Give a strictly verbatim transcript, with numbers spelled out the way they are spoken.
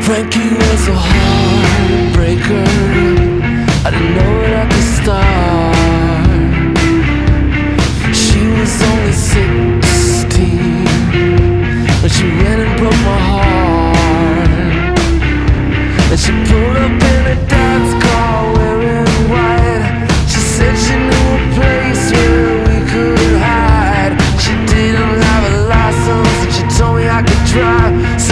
Frankie was a heartbreaker. I didn't know where I could start. She was only sixteen when she ran and broke my heart. And she pulled up in her dad's car wearing white. She said she knew a place where we could hide. She didn't have a license and she told me I could drive. So